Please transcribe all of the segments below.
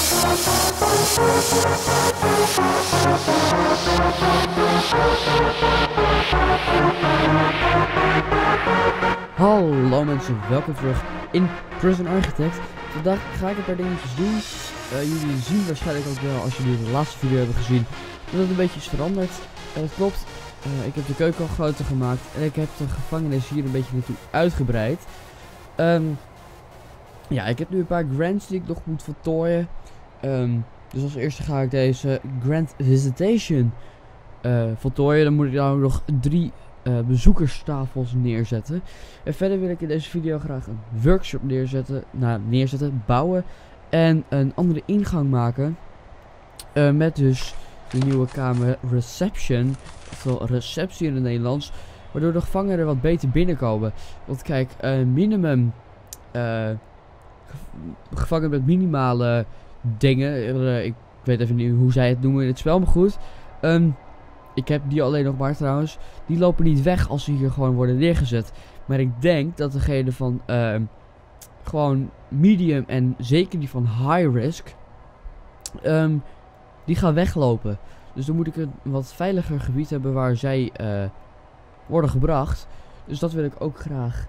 Hallo mensen, welkom terug in Prison Architect. Vandaag ga ik een paar dingetjes doen. Jullie zien waarschijnlijk ook wel, als jullie de laatste video hebben gezien, dat het een beetje is veranderd. Dat klopt, ik heb de keuken al groter gemaakt en ik heb de gevangenis hier een beetje naartoe uitgebreid. Ja, ik heb nu een paar grants die ik nog moet voltooien. Dus als eerste ga ik deze Grand Visitation voltooien. Dan moet ik daar nog 3 bezoekerstafels neerzetten. En verder wil ik in deze video graag een workshop neerzetten, bouwen en een andere ingang maken. Met dus de nieuwe kamer reception, oftewel receptie in het Nederlands, waardoor de gevangenen er wat beter binnenkomen. Want kijk, minimum gevangenen met minimale dingen, ik weet even niet hoe zij het noemen in het spel, maar goed. Ik heb die alleen nog maar trouwens. Die lopen niet weg als ze hier gewoon worden neergezet. Maar ik denk dat degene van gewoon medium en zeker die van high risk, die gaan weglopen. Dus dan moet ik een wat veiliger gebied hebben waar zij worden gebracht. Dus dat wil ik ook graag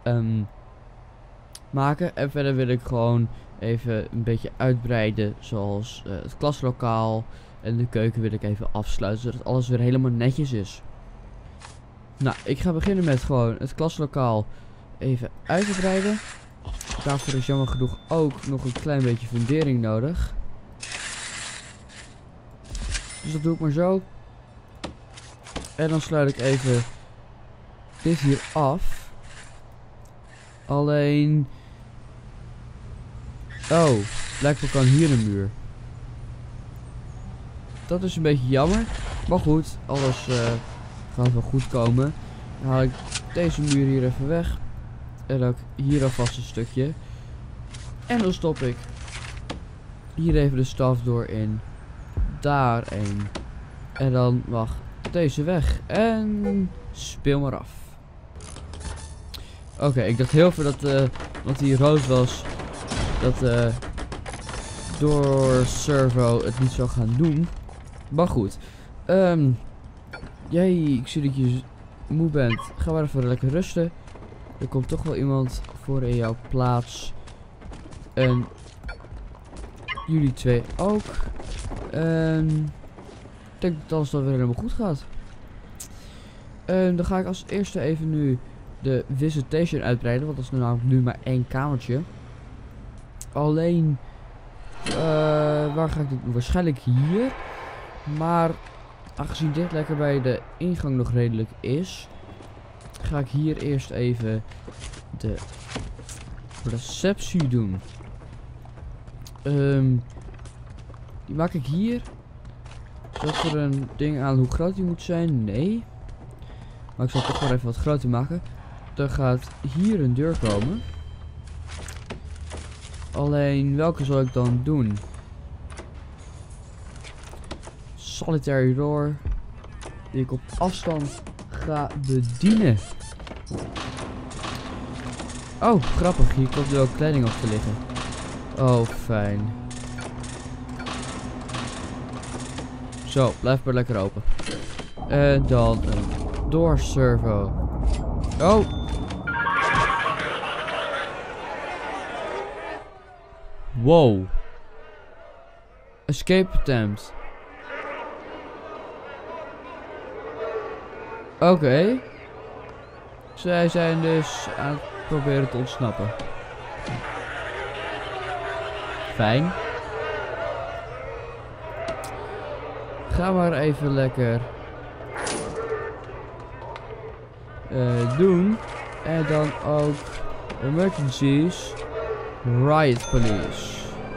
maken. En verder wil ik gewoon even een beetje uitbreiden, zoals het klaslokaal. En de keuken wil ik even afsluiten, zodat alles weer helemaal netjes is. Nou, ik ga beginnen met gewoon het klaslokaal even uit te breiden. Daarvoor is jammer genoeg ook nog een klein beetje fundering nodig. Dus dat doe ik maar zo. En dan sluit ik even dit hier af. Alleen... oh, blijkbaar kan hier een muur. Dat is een beetje jammer. Maar goed, alles gaat wel goed komen. Dan haal ik deze muur hier even weg. En ook hier alvast een stukje. En dan stop ik hier even de staf door in. Daar een. En dan mag deze weg. En speel maar af. Oké, ik dacht heel veel dat wat hier rood was, dat door Servo het niet zou gaan doen. Maar goed. Jij, ik zie dat je moe bent. Ga maar even lekker rusten. Er komt toch wel iemand voor in jouw plaats. En jullie twee ook. Ik denk dat alles dan weer helemaal goed gaat. Dan ga ik als eerste even nu de visitation uitbreiden. Want dat is namelijk nu maar 1 kamertje. Alleen... waar ga ik dit doen? Waarschijnlijk hier. Maar aangezien dit lekker bij de ingang nog redelijk is, ga ik hier eerst even de receptie doen. Die maak ik hier. Zet er een ding aan hoe groot die moet zijn? Nee. Maar ik zal het toch wel even wat groter maken. Dan gaat hier een deur komen. Alleen welke zal ik dan doen? Solitary door, die ik op afstand ga bedienen. Oh, grappig, hier komt er ook kleding op te liggen. Oh, fijn. Zo, blijf maar lekker open. En dan een door servo. Oh! Wow. Escape attempt. Oké. Zij zijn dus aan het proberen te ontsnappen. Fijn. Ga maar even lekker doen. En dan ook emergencies. Riot police.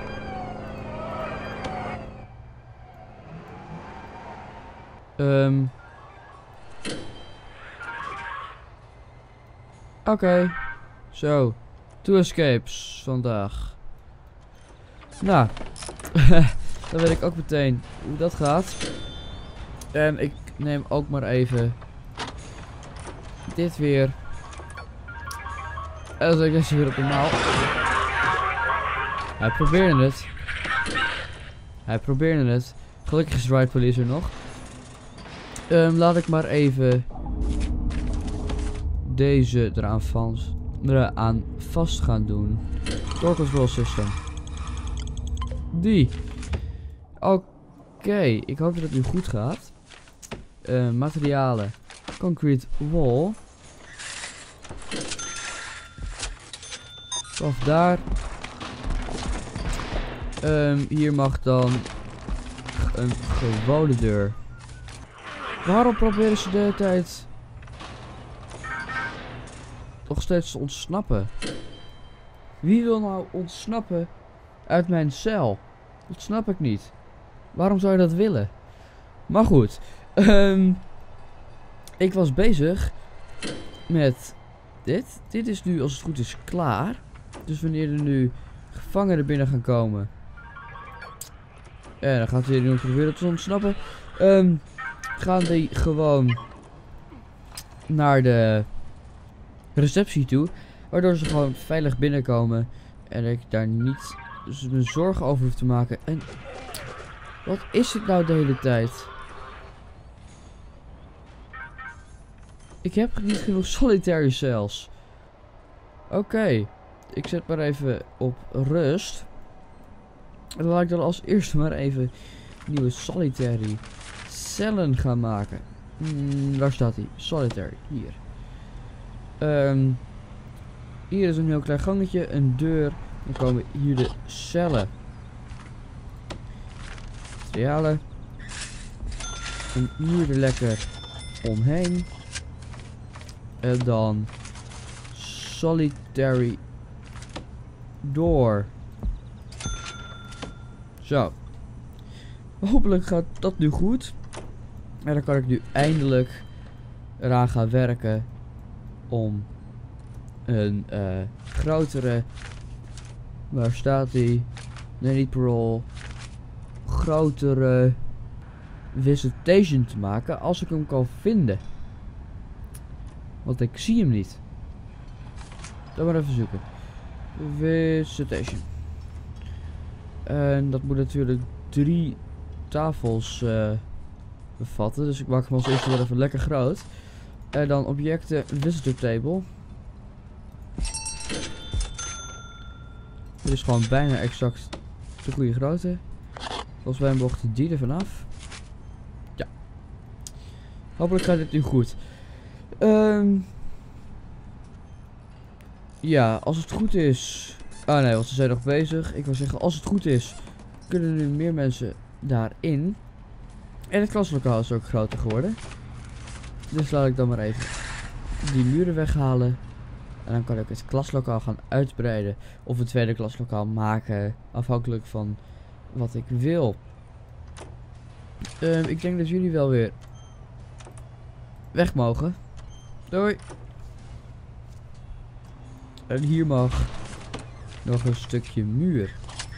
Oké. Zo. 2 escapes vandaag. Nou. Dan weet ik ook meteen hoe dat gaat. En ik neem ook maar even dit weer. En dan zet ik deze weer op normaal. Hij probeerde het. Hij probeerde het. Gelukkig is Riot Police er nog. Laat ik maar even deze eraan vast gaan doen. Door control system. Die. Oké, ik hoop dat het nu goed gaat. Materialen. Concrete wall. Of daar. Hier mag dan een gewone deur. Waarom proberen ze de hele tijd nog steeds te ontsnappen? Wie wil nou ontsnappen uit mijn cel? Dat snap ik niet. Waarom zou je dat willen? Maar goed. Ik was bezig met dit. Dit is nu als het goed is klaar. Dus wanneer er nu gevangenen binnen gaan komen. En dan gaat hij nu proberen te ontsnappen. Gaan die gewoon naar de receptie toe. Waardoor ze gewoon veilig binnenkomen. En ik daar niet me zorgen over hoef te maken. En wat is het nou de hele tijd? Ik heb niet genoeg solitaire cells. Oké. Ik zet maar even op rust. En dan laat ik dan als eerste maar even nieuwe solitary cellen gaan maken. Waar staat hij? Solitary. Hier. Hier is een heel klein gangetje. Een deur. Dan komen hier de cellen. Materialen. En hier er lekker omheen. En dan solitary door. Zo. Hopelijk gaat dat nu goed. En dan kan ik nu eindelijk eraan gaan werken om een grotere, waar staat die? Nee, niet parole. Grotere visitation te maken als ik hem kan vinden. Want ik zie hem niet. Dan maar even zoeken. Visitation. En dat moet natuurlijk 3 tafels bevatten. Dus ik maak hem als eerste wel even lekker groot. En dan objecten visitor table. Dit is gewoon bijna exact de goede grootte. Volgens mij mochten die er vanaf. Ja. Hopelijk gaat dit nu goed. Ja, als het goed is. Ah nee, want ze zijn nog bezig. Ik wil zeggen, als het goed is, kunnen nu meer mensen daarin. En het klaslokaal is ook groter geworden. Dus laat ik dan maar even die muren weghalen. En dan kan ik het klaslokaal gaan uitbreiden. Of een tweede klaslokaal maken. Afhankelijk van wat ik wil. Ik denk dat jullie wel weer weg mogen. Doei. En hier mag nog een stukje muur.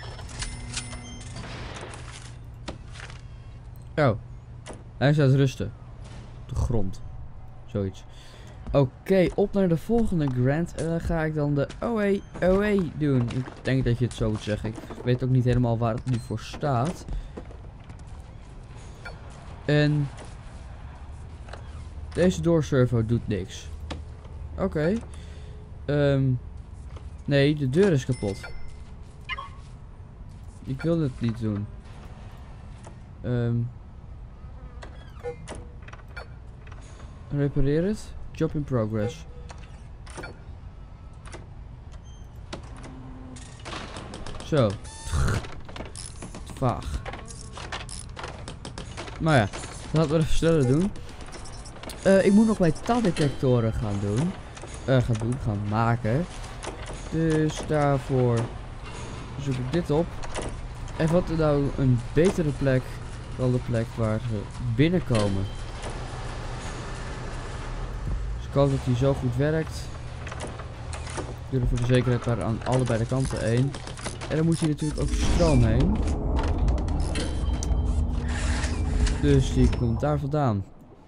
Oh. Hij staat rusten. Op de grond. Zoiets. Oké, op naar de volgende grant. En dan ga ik dan de OA doen. Ik denk dat je het zo moet zeggen. Ik weet ook niet helemaal waar het nu voor staat. En deze doorservo doet niks. Oké. Nee, de deur is kapot. Ik wil het niet doen. Repareer het. Job in progress. Zo. Vaag. Maar ja, laten we even sneller doen. Ik moet nog metaaldetectoren gaan maken. Dus daarvoor zoek ik dit op. En wat is nou een betere plek dan de plek waar ze binnenkomen. Dus ik hoop dat die zo goed werkt. Ik doe er voor de zekerheid daar aan allebei de kanten heen. En dan moet hier natuurlijk ook stroom heen. Dus die komt daar vandaan.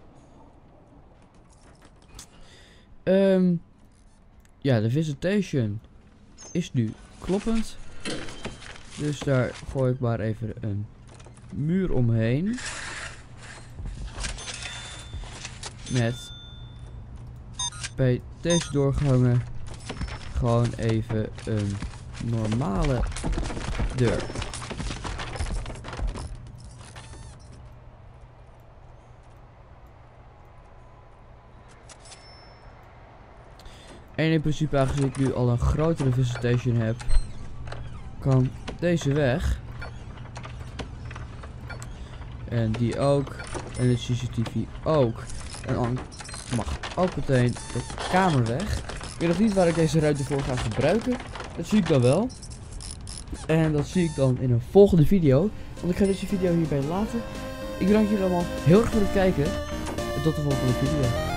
Ja, de visitation is nu kloppend. Dus daar gooi ik maar even een muur omheen. Met bij deze doorgangen gewoon even een normale deur. En in principe, aangezien ik nu al een grotere visitation heb, kan deze weg. En die ook. En de CCTV ook. En dan mag ook meteen de kamer weg. Ik weet nog niet waar ik deze ruimte voor ga gebruiken. Dat zie ik dan wel. En dat zie ik dan in een volgende video. Want ik ga deze video hierbij laten. Ik bedank jullie allemaal heel erg voor het kijken. En tot de volgende video.